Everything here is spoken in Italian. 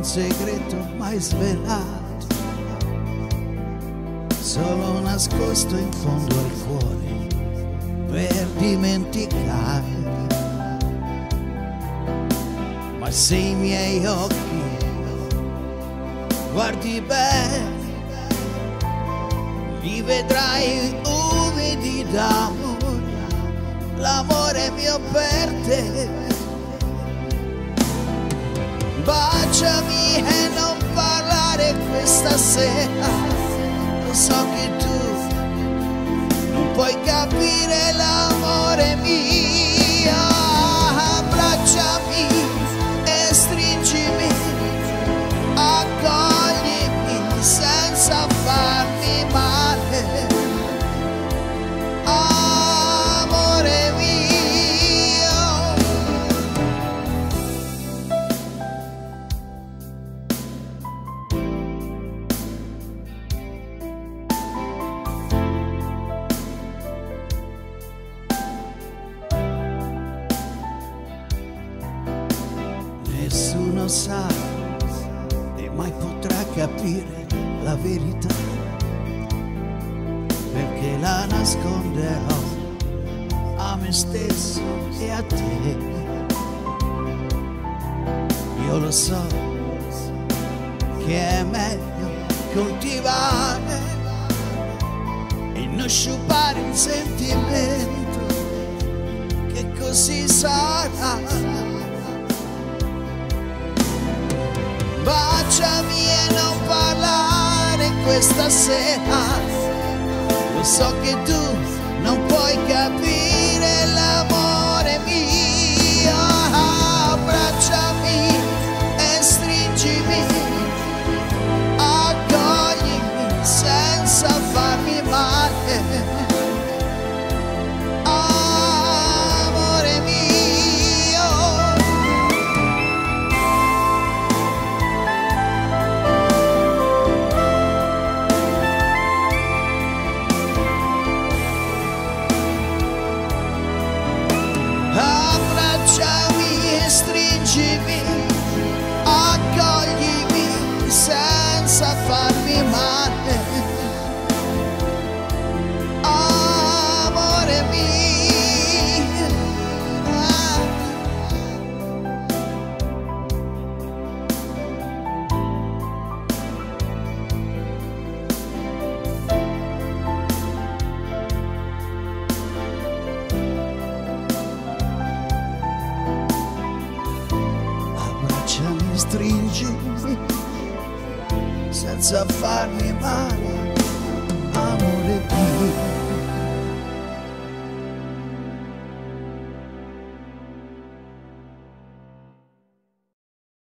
segreto mai svelato, solo nascosto in fondo al cuore per dimenticare. Ma se i miei occhi guardi bene, li vedrai umidi d'amore, l'amore mio per te. Baciami e non parlare questa sera, lo so che tu non puoi capire l'amore mio. Abbracciami e stringimi, accoglimi senza farmi male, amore mio. Nessuno sa e mai potrà capire la verità, perché la nasconderò a me stesso e a te. Io lo so che è meglio coltivare e non sciupare un sentimento che così sarà. Baciami e non parlare questa sera, lo so che tu non puoi capire l'amore mio. Abbracciami e stringimi, accoglimi senza farmi male, amore mio. Abbracciami e stringimi, accoglimi senza farmi male, amore mio. Abbracciami e stringimi senza farmi male,